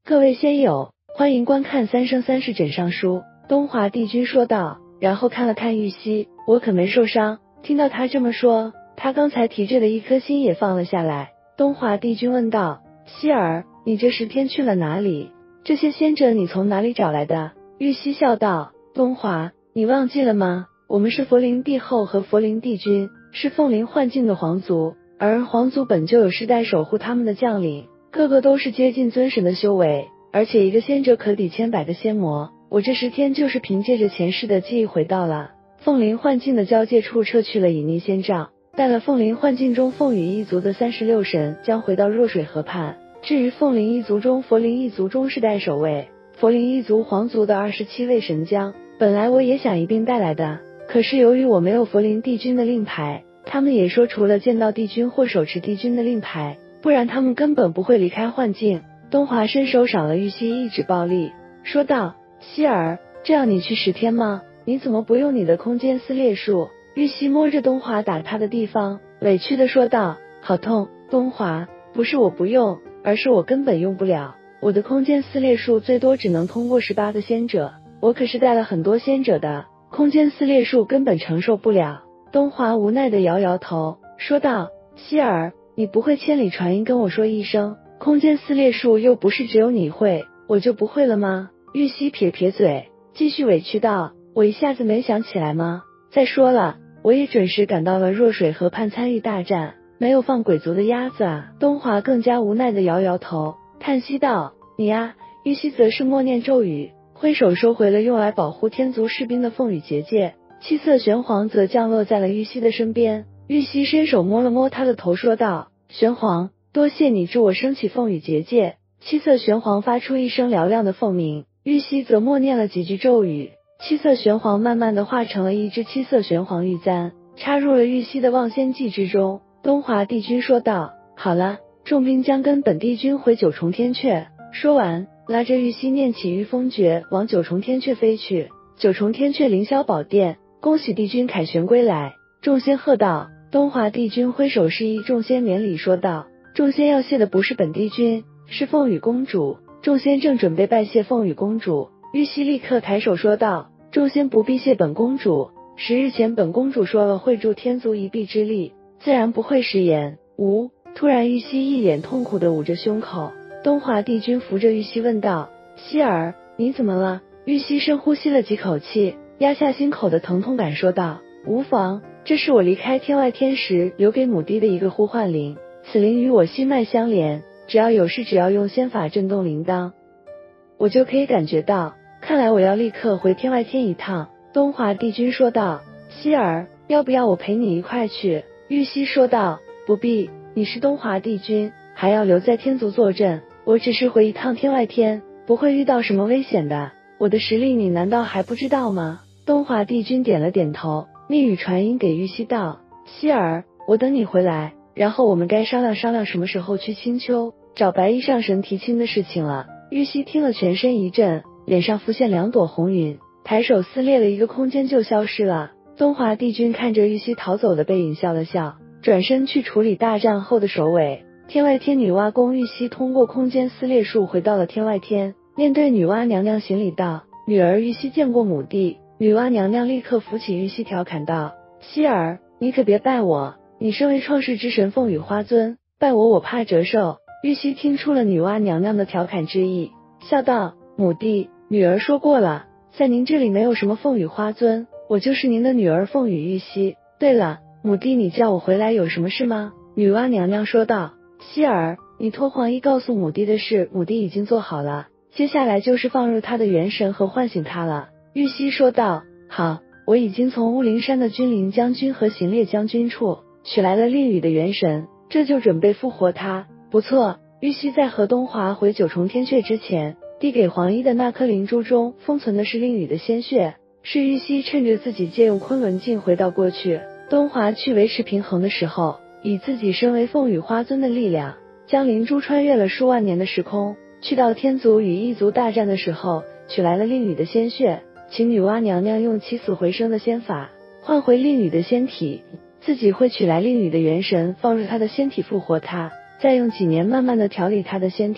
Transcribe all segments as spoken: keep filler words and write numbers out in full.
各位仙友，欢迎观看三生三世枕上书。东华帝君说道，然后看了看玉溪，我可没受伤。听到他这么说，他刚才提着的一颗心也放了下来。东华帝君问道，希儿，你这十天去了哪里？这些仙者你从哪里找来的？玉溪笑道，东华，你忘记了吗？我们是佛灵帝后和佛灵帝君，是凤灵幻境的皇族，而皇族本就有世代守护他们的将领，个个都是接近尊神的修为，而且一个仙者可抵千百个仙魔。我这十天就是凭借着前世的记忆回到了凤灵幻境的交界处，撤去了隐匿仙障，带了凤灵幻境中凤羽一族的三十六神将回到弱水河畔。至于凤灵一族中佛灵一族中世代守卫佛灵一族皇族的二十七位神将，本来我也想一并带来的，可是由于我没有佛灵帝君的令牌，他们也说除了见到帝君或手持帝君的令牌，不然他们根本不会离开幻境。东华伸手赏了玉溪一指暴力，说道，希儿，这样你去十天吗？你怎么不用你的空间撕裂术？玉溪摸着东华打他的地方，委屈地说道，好痛。东华，不是我不用，而是我根本用不了，我的空间撕裂术最多只能通过十八个仙者，我可是带了很多仙者的，空间撕裂术根本承受不了。东华无奈地摇摇头，说道，希儿，你不会千里传音跟我说一声，空间撕裂术又不是只有你会，我就不会了吗？玉溪撇撇嘴，继续委屈道，我一下子没想起来吗？再说了，我也准时赶到了弱水河畔参与大战，没有放鬼族的鸭子啊。东华更加无奈地摇摇头，叹息道，你啊。玉溪则是默念咒语，挥手收回了用来保护天族士兵的凤羽结界，七色玄黄则降落在了玉溪的身边。玉溪伸手摸了摸他的头，说道，玄黄，多谢你助我升起凤羽结界。七色玄黄发出一声嘹亮的凤鸣，玉溪则默念了几句咒语，七色玄黄慢慢地化成了一只七色玄黄玉簪，插入了玉溪的望仙技之中。东华帝君说道，好了，重兵将跟本帝君回九重天阙。说完，拉着玉溪念起御风诀，往九重天阙飞去。九重天阙凌霄宝殿，恭喜帝君凯旋归来。众仙喝道。东华帝君挥手示意众仙免礼，说道，众仙要谢的不是本帝君，是凤羽公主。众仙正准备拜谢凤羽公主，玉溪立刻抬手说道，众仙不必谢本公主，十日前本公主说了会助天族一臂之力，自然不会食言。无。突然玉溪一脸痛苦地捂着胸口，东华帝君扶着玉溪问道，希儿，你怎么了？玉溪深呼吸了几口气，压下心口的疼痛感说道，无妨，这是我离开天外天时留给母帝的一个呼唤铃，此铃与我心脉相连，只要有事只要用仙法震动铃铛，我就可以感觉到，看来我要立刻回天外天一趟。东华帝君说道，希儿，要不要我陪你一块去？玉溪说道，不必，你是东华帝君，还要留在天族坐镇，我只是回一趟天外天，不会遇到什么危险的，我的实力你难道还不知道吗？东华帝君点了点头，密语传音给玉溪道，希儿，我等你回来，然后我们该商量商量什么时候去青丘找白衣上神提亲的事情了。玉溪听了全身一震，脸上浮现两朵红云，抬手撕裂了一个空间就消失了。东华帝君看着玉溪逃走的背影笑了笑，转身去处理大战后的首尾。天外天女娲宫，玉溪通过空间撕裂术回到了天外天，面对女娲娘娘行礼道，女儿玉溪见过母帝。女娲娘娘立刻扶起玉溪调侃道，希儿，你可别拜我，你身为创世之神凤羽花尊，拜我我怕折寿。玉溪听出了女娲娘娘的调侃之意，笑道，母帝，女儿说过了，在您这里没有什么凤羽花尊，我就是您的女儿凤羽玉溪。对了，母帝你叫我回来有什么事吗？女娲娘娘说道，希儿，你托黄衣告诉母帝的事，母帝已经做好了，接下来就是放入他的元神和唤醒他了。玉溪说道，好，我已经从乌灵山的君临将军和行列将军处取来了令羽的元神，这就准备复活他。不错，玉溪在和东华回九重天阙之前，递给黄衣的那颗灵珠中封存的是令羽的鲜血，是玉溪趁着自己借用昆仑镜回到过去，东华去维持平衡的时候，以自己身为凤羽花尊的力量，将灵珠穿越了数万年的时空，去到天族与异族大战的时候，取来了令羽的鲜血，请女娲娘娘用起死回生的仙法换回令羽的仙体，自己会取来令羽的元神放入他的仙体复活他，再用几年慢慢的调理他的仙体，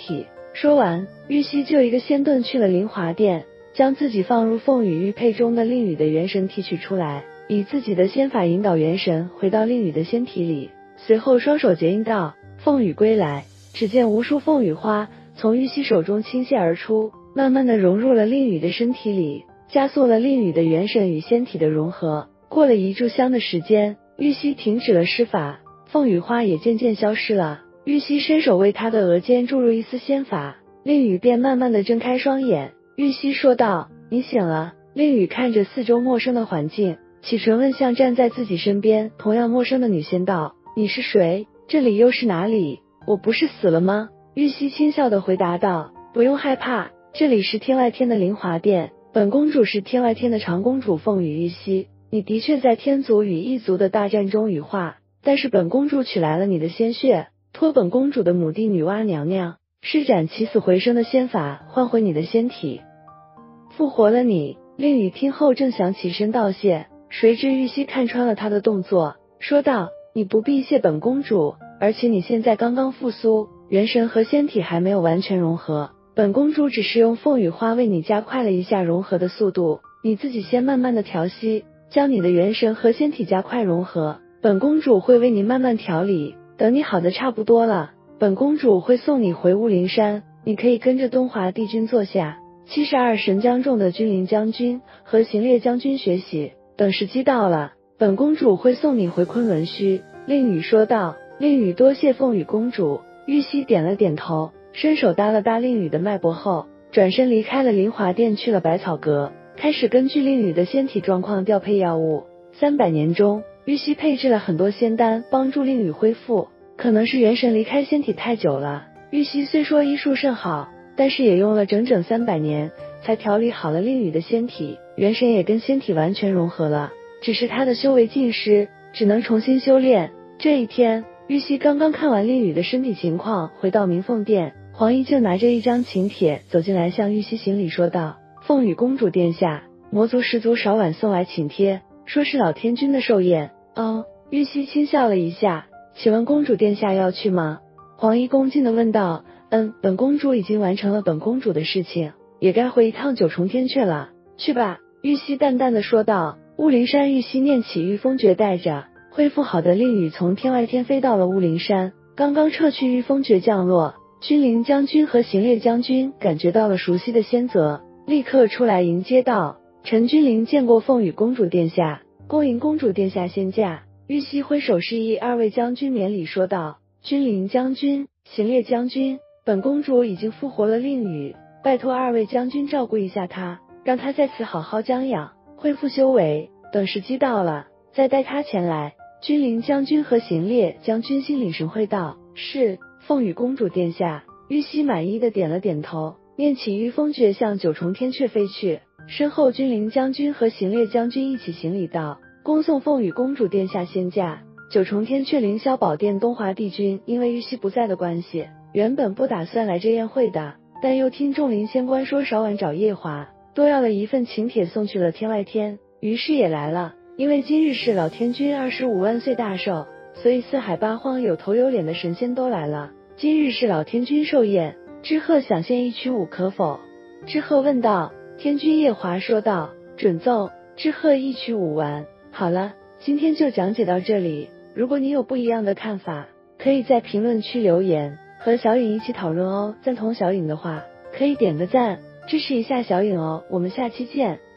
说完，玉溪就一个仙遁去了灵华殿，将自己放入凤羽玉佩中的令羽的元神提取出来，以自己的仙法引导元神回到令羽的仙体里，随后双手结印道：凤羽归来。只见无数凤羽花从玉溪手中倾泻而出，慢慢的融入了令羽的身体里，加速了令羽的元神与仙体的融合。过了一炷香的时间，玉溪停止了施法，凤羽花也渐渐消失了。玉溪伸手为他的额间注入一丝仙法，令羽便慢慢的睁开双眼。玉溪说道：你醒了。令羽看着四周陌生的环境，启唇问向站在自己身边同样陌生的女仙道：你是谁？这里又是哪里？我不是死了吗？玉溪轻笑的回答道：不用害怕，这里是天外天的灵华殿，本公主是天外天的长公主凤羽玉溪，你的确在天族与异族的大战中羽化，但是本公主取来了你的鲜血，托本公主的母帝女娲娘娘施展起死回生的仙法，换回你的仙体，复活了你。令羽听后正想起身道谢，谁知玉溪看穿了他的动作，说道：你不必谢本公主，而且你现在刚刚复苏，元神和仙体还没有完全融合，本公主只是用凤羽花为你加快了一下融合的速度，你自己先慢慢的调息，将你的元神和仙体加快融合，本公主会为你慢慢调理，等你好的差不多了，本公主会送你回雾灵山，你可以跟着东华帝君坐下，七十二神将中的君临将军和行列将军学习，等时机到了，本公主会送你回昆仑虚。令羽说道。令羽多谢凤羽公主。玉溪点了点头，伸手搭了搭令羽的脉搏后，转身离开了灵华殿，去了百草阁，开始根据令羽的仙体状况调配药物。三百年中，玉溪配置了很多仙丹，帮助令羽恢复。可能是元神离开仙体太久了，玉溪虽说医术甚好，但是也用了整整三百年才调理好了令羽的仙体，元神也跟仙体完全融合了。只是他的修为尽失，只能重新修炼。这一天，玉溪刚刚看完令羽的身体情况，回到明凤殿，黄衣正拿着一张请帖走进来，向玉溪行礼说道：凤羽公主殿下，魔族十族少晚送来请帖，说是老天君的寿宴。哦，玉溪轻笑了一下，请问公主殿下要去吗？黄衣恭敬地问道。嗯，本公主已经完成了本公主的事情，也该回一趟九重天去了。去吧，玉溪淡淡的说道。雾灵山，玉溪念起御风诀，带着恢复好的令羽从天外天飞到了雾灵山。刚刚撤去御风诀降落，君临将军和行列将军感觉到了熟悉的仙泽，立刻出来迎接道：陈君临见过凤羽公主殿下，恭迎公主殿下仙驾。玉溪挥手示意二位将军免礼说道：君临将军，行列将军，本公主已经复活了令羽，拜托二位将军照顾一下他，让他在此好好将养，恢复修为，等时机到了再带他前来。君临将军和行列将军心领神会道：是，凤羽公主殿下。玉溪满意的点了点头，念起御风诀向九重天阙飞去。身后君临将军和行列将军一起行礼道：恭送凤羽公主殿下仙驾。九重天阙凌霄宝殿东华帝君因为玉溪不在的关系，原本不打算来这宴会的，但又听众灵仙官说少晚找夜华，多要了一份请帖送去了天外天，于是也来了。因为今日是老天君二十五万岁大寿，所以四海八荒有头有脸的神仙都来了。今日是老天君寿宴，知鹤想献一曲舞可否？知鹤问道。天君夜华说道：准奏。知鹤一曲舞完，好了，今天就讲解到这里。如果你有不一样的看法，可以在评论区留言，和小颖一起讨论哦。赞同小颖的话，可以点个赞，支持一下小颖哦。我们下期见。